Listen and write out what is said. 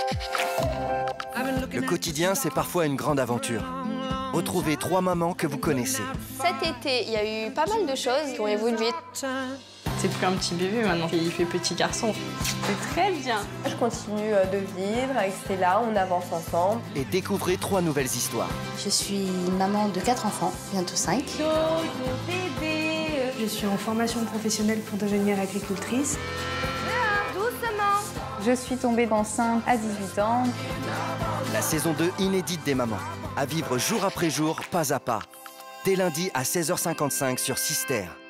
Le quotidien, c'est parfois une grande aventure. Retrouvez 3 mamans que vous connaissez. Cet été, il y a eu pas mal de choses qui ont évolué. C'est plus un petit bébé maintenant, il fait petit garçon. C'est très bien. Je continue de vivre avec Stella, on avance ensemble. Et découvrez 3 nouvelles histoires. Je suis maman de 4 enfants, bientôt 5. Je suis en formation professionnelle pour devenir agricultrice. Je suis tombée enceinte à 18 ans. La saison 2 inédite des mamans. À vivre jour après jour, pas à pas. Dès lundi à 16h55 sur Sister.